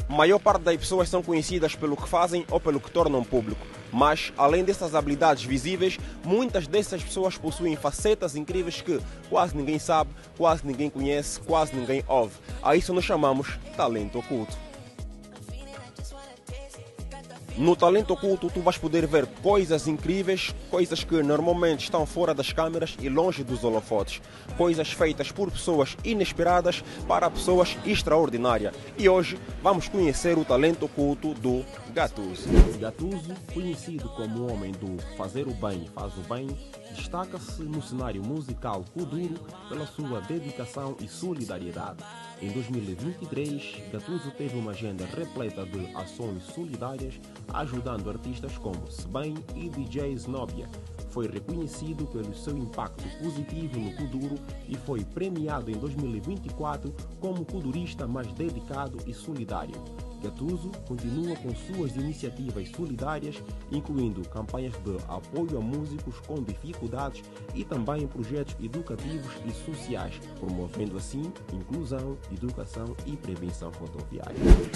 A maior parte das pessoas são conhecidas pelo que fazem ou pelo que tornam público. Mas, além dessas habilidades visíveis, muitas dessas pessoas possuem facetas incríveis que quase ninguém sabe, quase ninguém conhece, quase ninguém ouve. A isso nós chamamos talento oculto. No talento oculto, tu vais poder ver coisas incríveis, coisas que normalmente estão fora das câmeras e longe dos holofotes. Coisas feitas por pessoas inesperadas para pessoas extraordinárias. E hoje vamos conhecer o talento oculto do Gattuso. Gattuso, conhecido como o homem do fazer o bem faz o bem, destaca-se no cenário musical kuduro pela sua dedicação e solidariedade. Em 2023, Gattuso teve uma agenda repleta de ações solidárias, ajudando artistas como Sebem e DJ Znobia. Foi reconhecido pelo seu impacto positivo no kuduro e foi premiado em 2024 como kudurista mais dedicado e solidário. Gattuso continua com suas iniciativas solidárias, incluindo campanhas de apoio a músicos com dificuldades e também projetos educativos e sociais, promovendo assim inclusão, educação e prevenção rodoviária.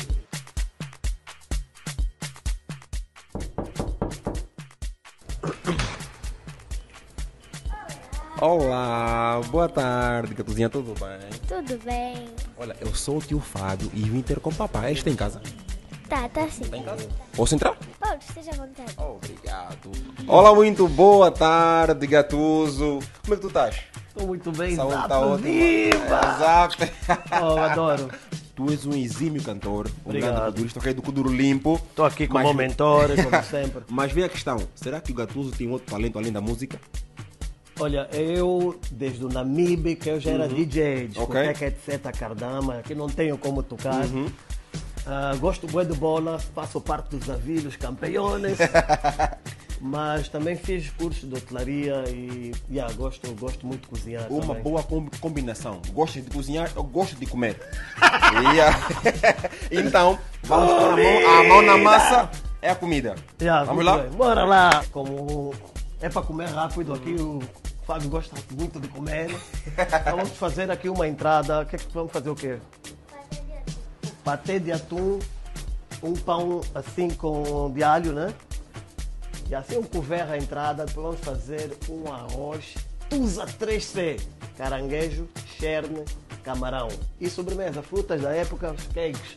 Olá, boa tarde, Gatuzinha, tudo bem? Tudo bem. Olha, eu sou o tio Fábio e vim ter com o papai. Está em casa? Tá sim. Está em casa? Posso entrar? Pode, esteja à vontade. Obrigado. Olá, muito boa tarde, Gattuso. Como é que tu estás? Estou muito bem, Saúde Zap, tá ótima. viva! Exato. Oh, adoro. Tu és um exímio cantor, um Obrigado. grande kudurista, ok, do Kuduro Limpo. Estou aqui como Mas- mentor, como sempre. Mas vem a questão, será que o Gattuso tem outro talento além da música? Olha, eu, desde o Namibe, que eu já era DJ, discoteca, etc, Cardama, que não tenho como tocar. Gosto bué de bola, faço parte dos navios campeões, mas também fiz cursos de hotelaria e gosto muito de cozinhar Uma também. boa combinação. Gostas de cozinhar, eu gosto de comer. Yeah. Então, vamos pôr a mão na massa, é a comida. Vamos Muito lá? bem. Bora lá! Como é para comer rápido aqui, o Fábio gosta muito de comer. Então vamos fazer aqui uma entrada. Vamos fazer o quê? Patê de atum, um pão assim de alho, né? E assim um couvert a entrada. Depois vamos fazer um arroz Tusa 3C, caranguejo, cherne, camarão. E sobremesa, frutas da época, os cakes.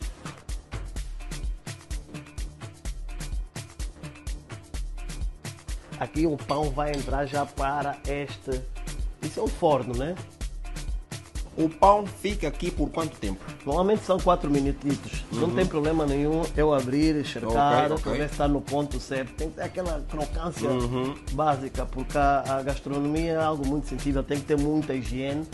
Aqui o pão vai entrar já para este. Isso é um forno, né? O pão fica aqui por quanto tempo? Normalmente são 4 minutitos. Não tem problema nenhum eu abrir, enxergar, Ok. para ver se está no ponto certo. Tem que ter aquela crocância básica, porque a gastronomia é algo muito sensível, tem que ter muita higiene.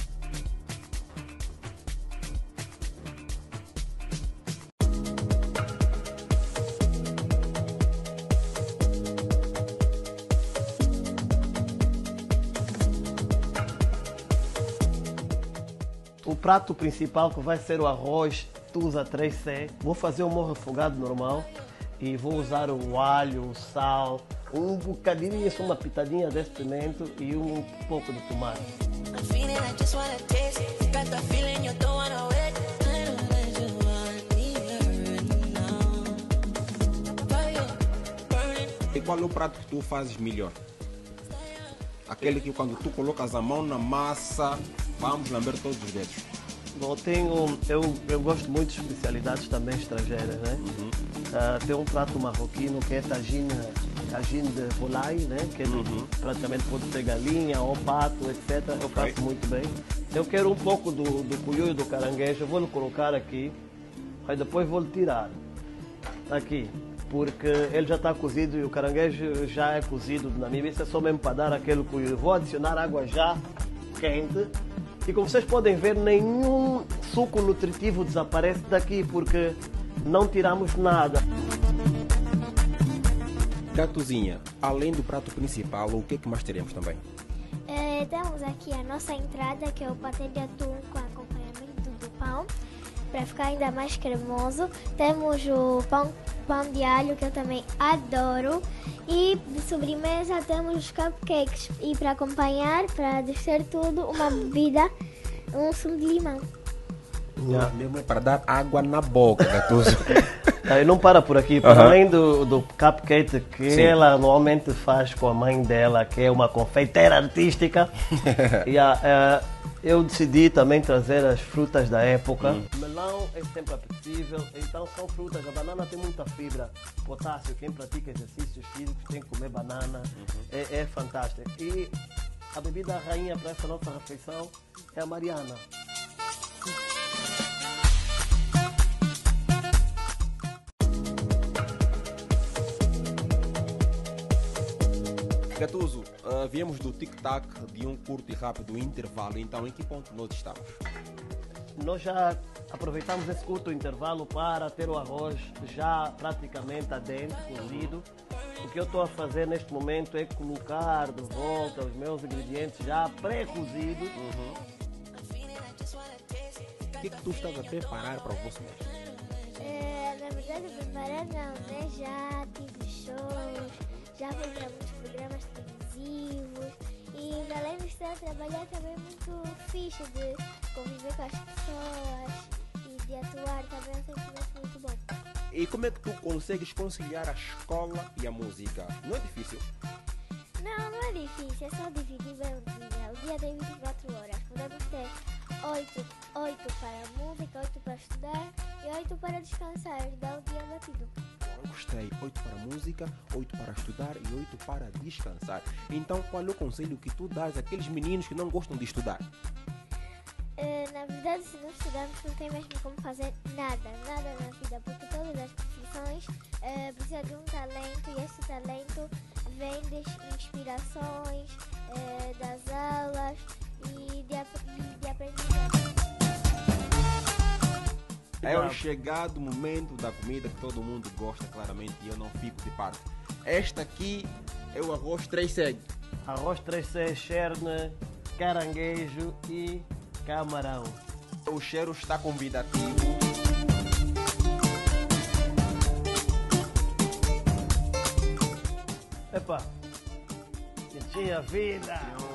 O prato principal, que vai ser o arroz Tusa 3C. Vou fazer o molho refogado normal e vou usar o alho, o sal, um bocadinho, uma pitadinha desse pimento e um pouco de tomate. I'm feeling, I just wanna taste it. Got that feeling you don't wanna wait. I don't let you want me right now. Fire burning. E qual é o prato que tu fazes melhor? Aquele que quando tu colocas a mão na massa, vamos lamber todos os dedos. Bom, eu gosto muito de especialidades também estrangeiras, né? Tem um prato marroquino que é tagine de volaille, né? Que praticamente pode ser galinha ou pato, etc. Eu faço muito bem. Eu quero um pouco do cuiu e do caranguejo, eu vou lhe colocar aqui, aí depois vou lhe tirar. Aqui, porque ele já está cozido e o caranguejo já é cozido na Namíbia. Isso é só mesmo para dar aquele cuiu. Eu vou adicionar água já quente. E como vocês podem ver, nenhum suco nutritivo desaparece daqui, porque não tiramos nada. Gatuzinha, além do prato principal, o que é que mais teremos também? Temos aqui a nossa entrada, que é o patê de atum com acompanhamento do pão, para ficar ainda mais cremoso. Temos o pão de alho, que eu também adoro. E de sobremesa temos os cupcakes. E para acompanhar, para descer tudo, uma bebida, um sumo de limão. Mesmo é para dar água na boca, Gatuso. E não para por aqui, para além do cupcake que ela normalmente faz com a mãe dela, que é uma confeiteira artística, eu decidi também trazer as frutas da época. Melão é sempre apetecível, então são frutas. A banana tem muita fibra, potássio. Quem pratica exercícios físicos tem que comer banana, é fantástico. E a bebida rainha para essa nossa refeição é a Mariana. Gatuso, viemos do tic-tac de um curto e rápido intervalo, então em que ponto nós estamos? Nós já aproveitamos esse curto intervalo para ter o arroz já praticamente adentro, cozido. O que eu estou a fazer neste momento é colocar de volta os meus ingredientes já pré-cozidos. O que tu estás a preparar para o almoço mesmo? Na verdade, preparar não, né? Já tive shows, já fui para muitos programas televisivos e além de estar a trabalhar também é muito fixe de conviver com as pessoas e de atuar também é um sentimento muito bom. E como é que tu consegues conciliar a escola e a música? Não é difícil? Não é difícil, é só dividir bem o dia. O dia tem 24 horas, podemos ter 8 para a música, 8 para estudar e 8 para descansar, dá o dia batido. Eu gostei, 8 para a música, 8 para estudar e 8 para descansar. Então qual é o conselho que tu dás àqueles meninos que não gostam de estudar? Na verdade, se não estudarmos, não tem mesmo como fazer nada na vida, porque todas as profissões precisam de um talento e esse talento vem das inspirações, das aulas e de aprendizagem. É o chegado momento da comida que todo mundo gosta, claramente, e eu não fico de parte. Esta aqui é o arroz 3C. Arroz 3C, cherne, caranguejo e camarão. O cheiro está convidativo. Epa, que tinha vida!